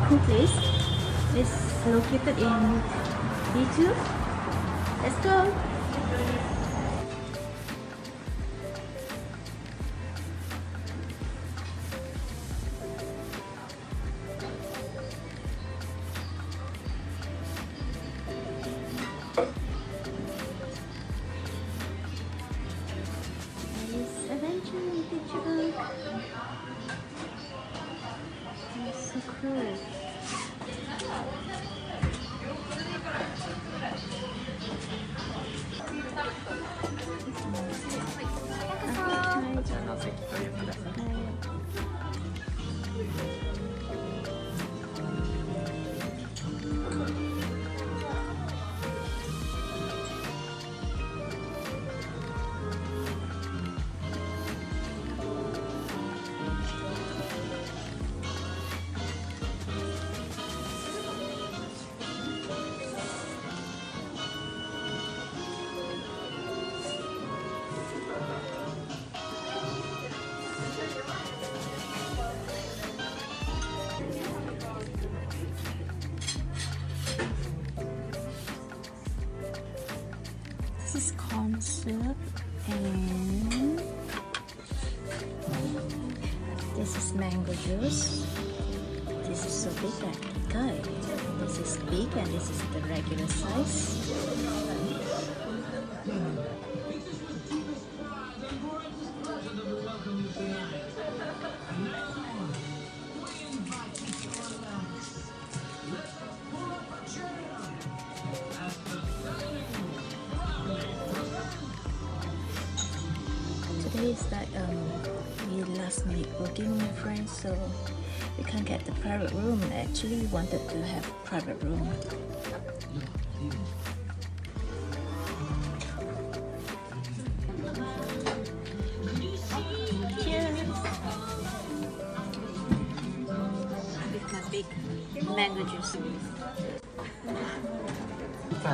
cool place. It's located in B2. Let's go. So cool. This is corn soup and this is mango juice. This is so big and good. This is big and this is the regular size. Today is like we last minute booking, my friends, so we can't get the private room. Actually, we wanted to have a private room. Cheers! With my big mango juice. Hi.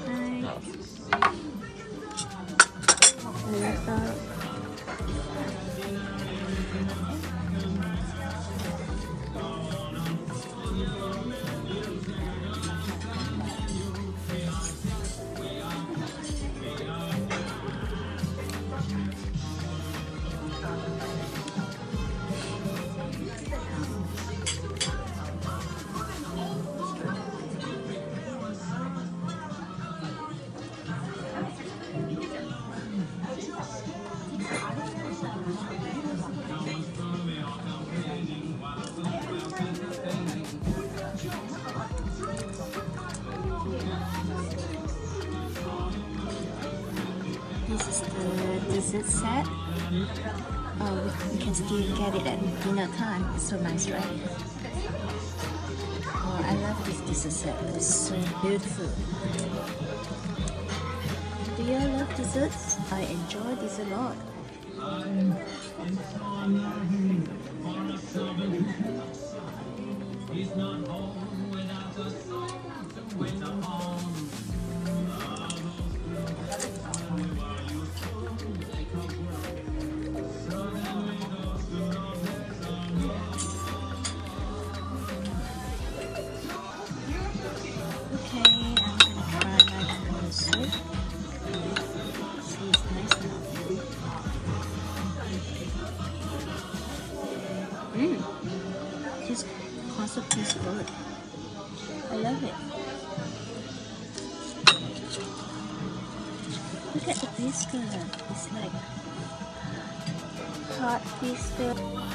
This is the dessert set. We can still get it at dinner time. It's so nice, right? Oh, I love this dessert set. It's so beautiful. Do you all love desserts? I enjoy this a lot. This concept is good. I love it. Look at the biscuit. It's like hot biscuit.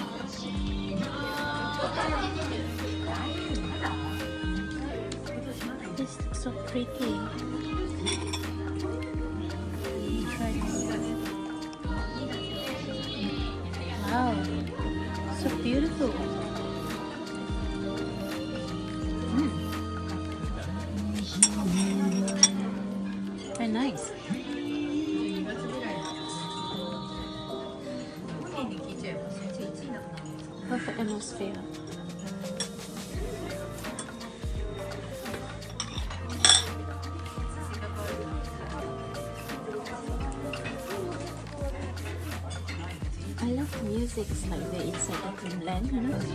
This looks so pretty. Try this. Wow, so beautiful. Very nice. Perfect atmosphere. I I love music like we're inside a dreamland, you know.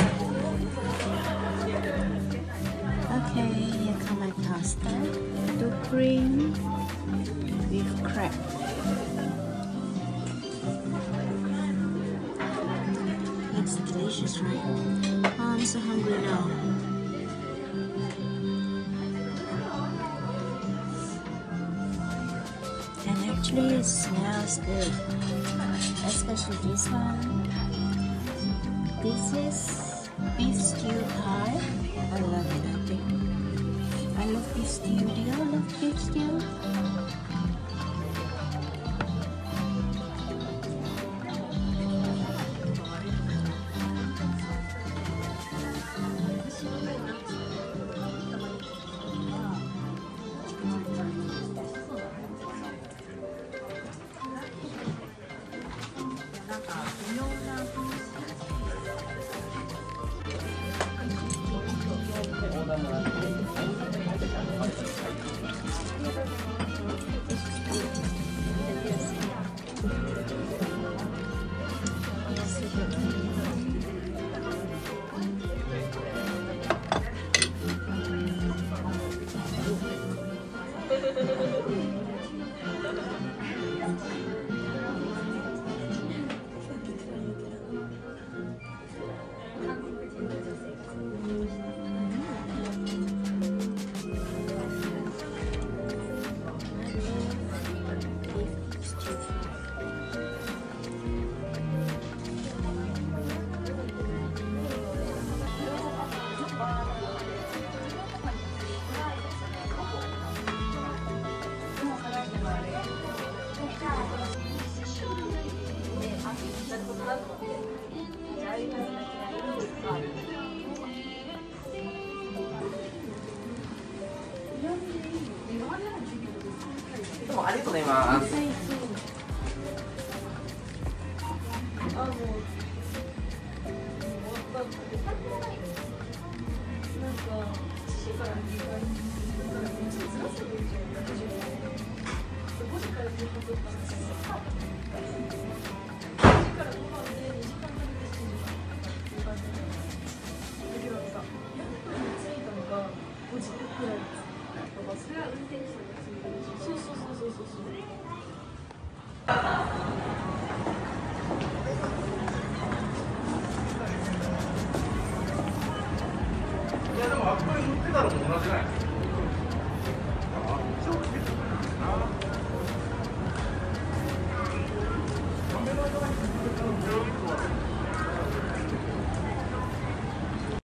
Okay, here come my pasta. Do cream with crab. It's delicious, right? Oh, I'm so hungry now. And actually it smells good. Especially this one. This is beef stew pie. I love it, I think. I love beef stew. Do you all love beef stew?